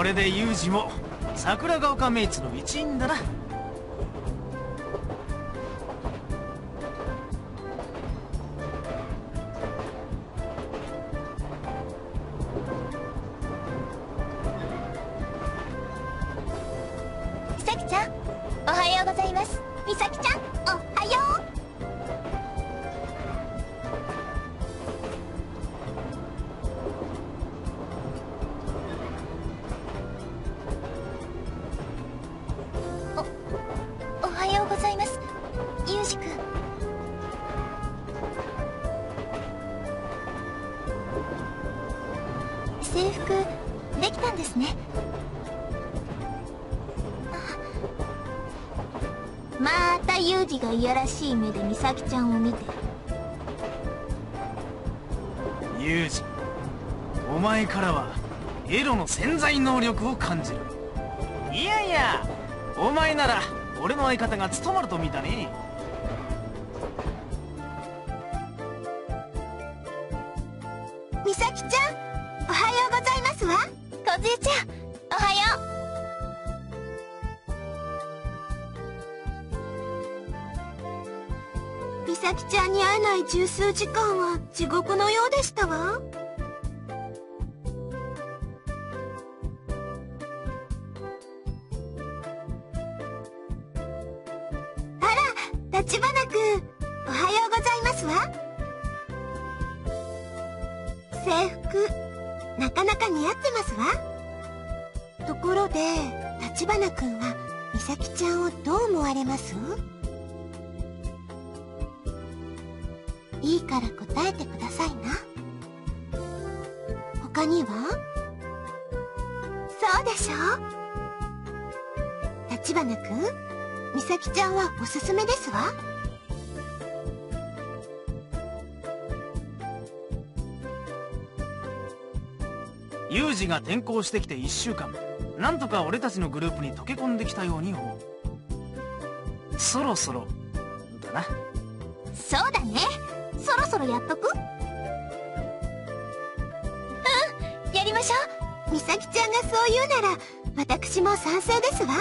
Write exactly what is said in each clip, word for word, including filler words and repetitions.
れでユージも桜ヶ丘メイツの一員だな。 美咲ちゃん、おはようございます。美咲ちゃん、おはよう。お、おはようございます、ユージくん。制服できたんですね。またユージがいやらしい目で美咲ちゃんを見て。 ユージ、お前からはエロの潜在能力を感じる。いやいや、お前なら俺の相方が務まると見たね。 美咲ちゃん、おはようございますわ。梢ちゃん、おはよう。美咲ちゃんに会えない十数時間は地獄のようでしたわ。あら、立花くん、おはようございますわ。制服なかなか似合ってますわ。ところで立花くんは美咲ちゃんをどう思われます？いいから答えてくださいな。他には？そうでしょ？立花くん、美咲ちゃんはおすすめですわ。 ユージが転校してきていっしゅうかん、なんとか俺たちのグループに溶け込んできたように思う。そろそろだな。 そうだね、そろそろやっとく？うん、やりましょう。美咲ちゃんがそう言うなら私も賛成ですわ。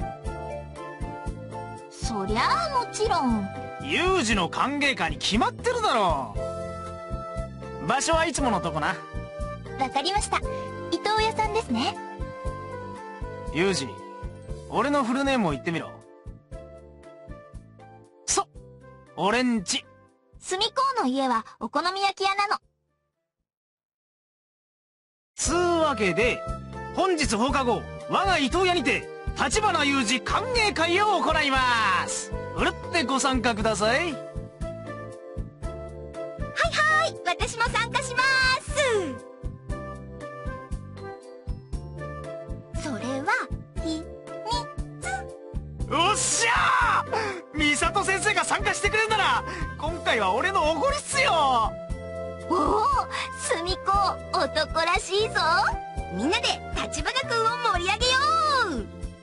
そりゃあもちろん。 ユージの歓迎会に決まってるだろう。場所はいつものとこな。 わかりました。伊藤屋さんですね。 ユージ、俺のフルネームを言ってみろ。そ、俺んち。 隅っこの家はお好み焼き屋なの。 つうわけで本日放課後、我が伊藤屋にて立花ユージ歓迎会を行います。ふるってご参加ください。はいはい、 私も参加します。それは秘密。 おっしゃー、美里先生が参加してくれるなら今回は俺のおごりっすよ。 おお、隅っこ男らしいぞ。みんなで立花くんを盛り上げよう。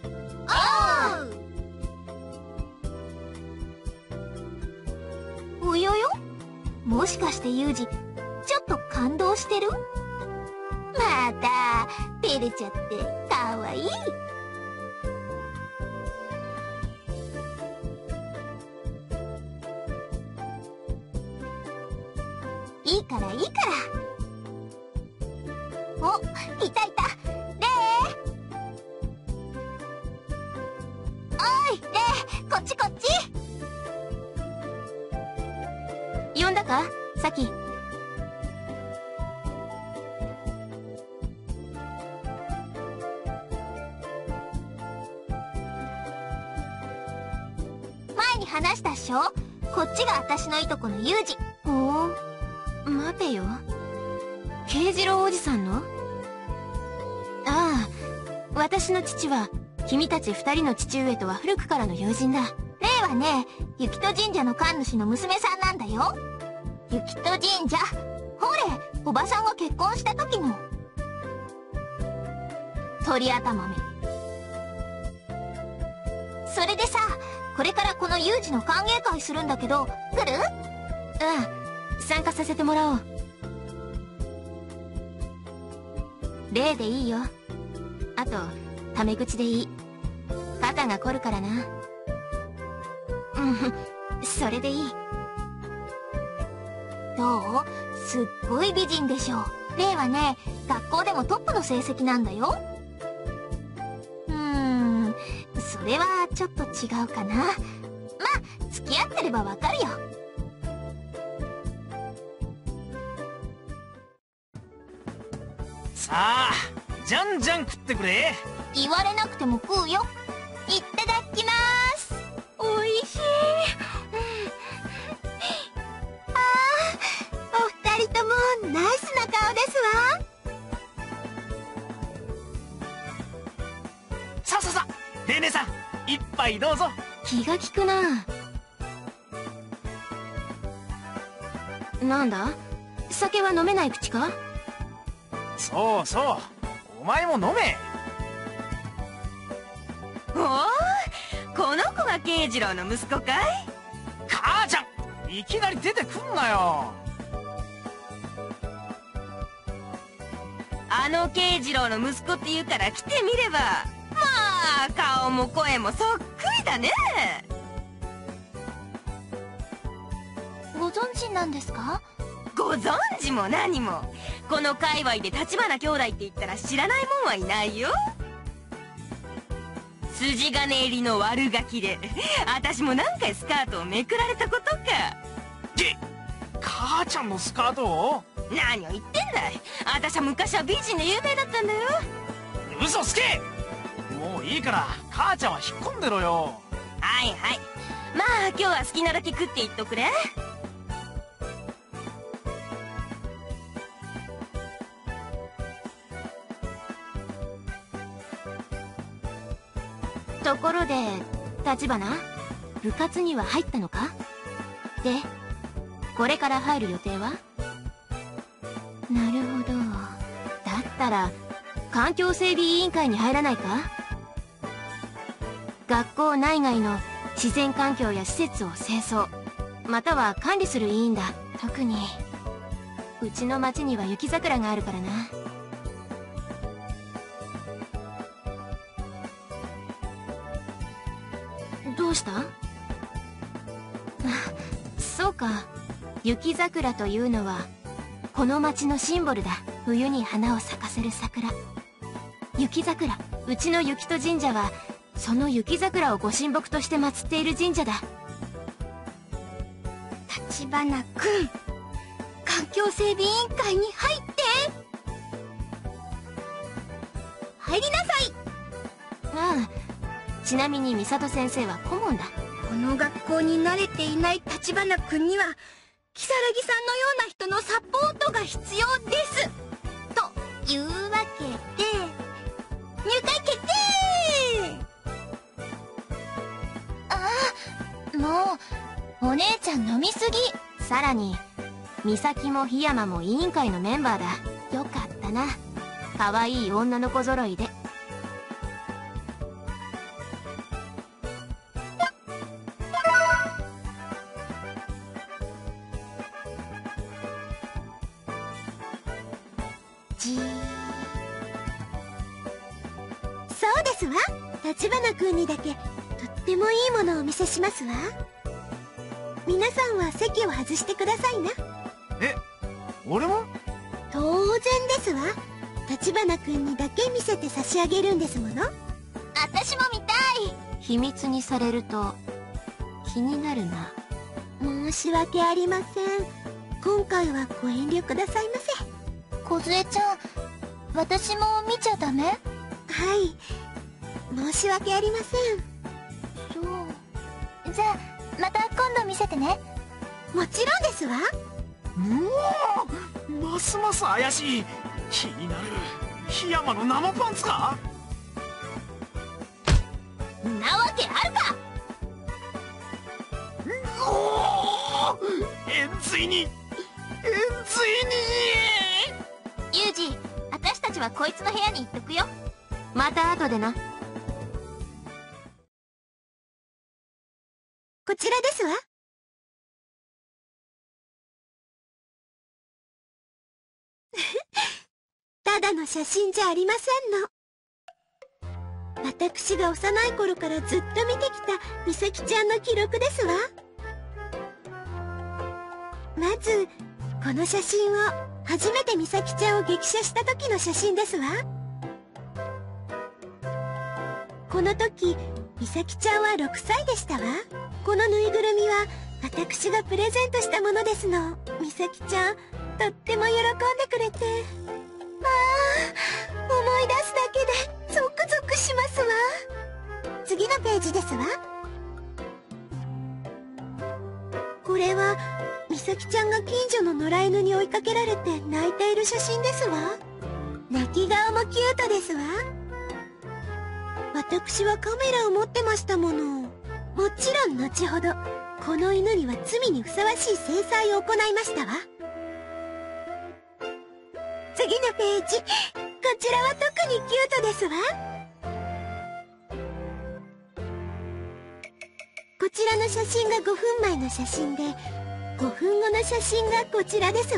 おう。およよ、もしかしてユージちょっと感動してる？また照れちゃってかわいい。いいからいいから。お、いたいた。レイ、おいレイ、こっちこっち。呼んだかサキ？前に話したっしょ。こっちが私のいとこのユージ。おお、待てよ、慶次郎おじさんの？ああ、私の父は君たち二人の父上とは古くからの友人だ。レイはね、雪戸神社の神主の娘さんなんだよ。雪戸神社、ほれ、おばさんが結婚した時の。鳥頭め。それでさ、これからこの有事の歓迎会するんだけど、来る？うん、参加させてもらおう。例でいいよ。 あとタメ口でいい。肩が凝るからな。うんそれでいい。どう？すっごい美人でしょ。レイはね、学校でもトップの成績なんだよ。うーんそれはちょっと違うかな。まあ付き合ってればわかるよ。 さあじゃんじゃん食ってくれ。 言われなくても食うよ。いただきます。おいしい。ああ、お二人ともナイスな顔ですわ。 さあさあさあ、レイ姉さん一杯どうぞ。 気が利くな。なんだ、酒は飲めない口か？ そうそう、お前も飲め。 おお、この子が慶次郎の息子かい？ 母ちゃん、いきなり出てくんなよ。 あの慶次郎の息子って言うから来てみれば。まあ顔も声もそっくりだね。 ご存知なんですか？ ご存知も何も、この界隈で橘兄弟って言ったら知らないもんはいないよ。筋金入りの悪ガキで、私も何回スカートをめくられたことか。 げ母ちゃんのスカートを？ 何を言ってんだい。私は昔は美人で有名だったんだよ。 嘘つけ。もういいから母ちゃんは引っ込んでろよ。 はいはい、まあ今日は好きなだけ食っていっとくれ。 ところで橘、部活には入ったのか？でこれから入る予定は？なるほど。だったら環境整備委員会に入らないか？学校内外の自然環境や施設を清掃または管理する委員だ。特にうちの町には雪桜があるからな。どうした？そうか、雪桜というのはこの町のシンボルだ。冬に花を咲かせる桜、雪桜。うちの雪戸神社はその雪桜をご神木として祀っている神社だ。橘くん、環境整備委員会に入って入りなさい。ああ、ちなみに美里先生は顧問だ。 この学校に慣れていない橘くんには如月さんのような人のサポートが必要です。 というわけで入会決定。 ああ、もうお姉ちゃん飲みすぎ。さらに美咲も檜山も委員会のメンバーだ。よかったな、可愛い女の子揃いで。 そうですわ。橘くんにだけとってもいいものをお見せしますわ。皆さんは席を外してくださいな。 え、俺も？ 当然ですわ。橘くんにだけ見せて差し上げるんですもの。 私も見たい。秘密にされると気になるな。 申し訳ありません。今回はご遠慮くださいませ。 梢ちゃん、私も見ちゃダメ？ はい、申し訳ありません。 そう。じゃあまた今度見せてね。 もちろんですわ。 うおー、ますます怪しい。気になる。檜山の生パンツか？ なわけあるか。 おー、円髄に円髄に。 ユージ、私たちはこいつの部屋に行っとくよ。また後でな。 こちらですわ。ただの写真じゃありませんの。 私が幼い頃からずっと見てきた美咲ちゃんの記録ですわ。まずこの写真は初めて美咲ちゃんを激写した時の写真ですわ。この時美咲ちゃんはろくさいでしたわ。このぬいぐるみは私がプレゼントしたものですの。美咲ちゃんとっても喜んでくれて、ああ、思い出すだけでゾクゾクしますわ。次のページですわ。これは美咲ちゃんが近所の野良犬に追いかけられて泣いている写真ですわ。泣き顔もキュートですわ。私はカメラを持ってましたもの。もちろん後ほどこの犬には罪にふさわしい制裁を行いましたわ。次のページ、こちらは特にキュートですわ。こちらの写真がごふんまえの写真で、ごふんごの写真がこちらですわ。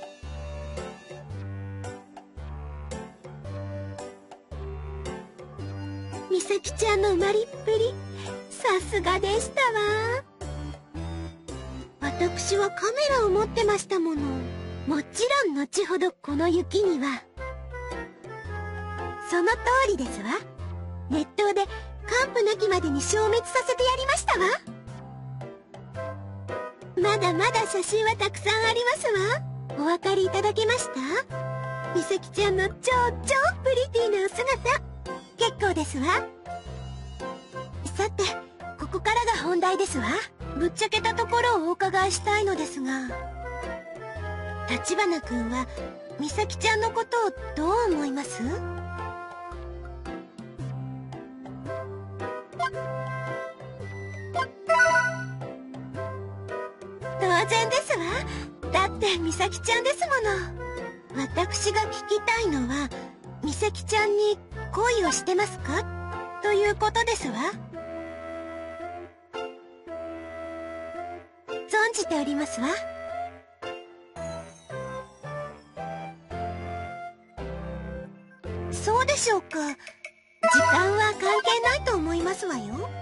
美咲ちゃんの生まれっぷり、さすがでしたわ。私はカメラを持ってましたもの。もちろん後ほどこの雪には。その通りですわ。熱湯で完膚なきまでに消滅させてやりましたわ。まだまだ写真はたくさんありますわ。お分かりいただけました？美咲ちゃんの超超プリティなお姿、結構ですわ。さて、ここからが本題ですわ。ぶっちゃけたところをお伺いしたいのですが、立花君は美咲ちゃんのことをどう思います？当然ですわ。だって美咲ちゃんですもの。私が聞きたいのは、美咲ちゃんに恋をしてますかということですわ。存じておりますわ。そうでしょうか。時間は関係ないと思いますわよ。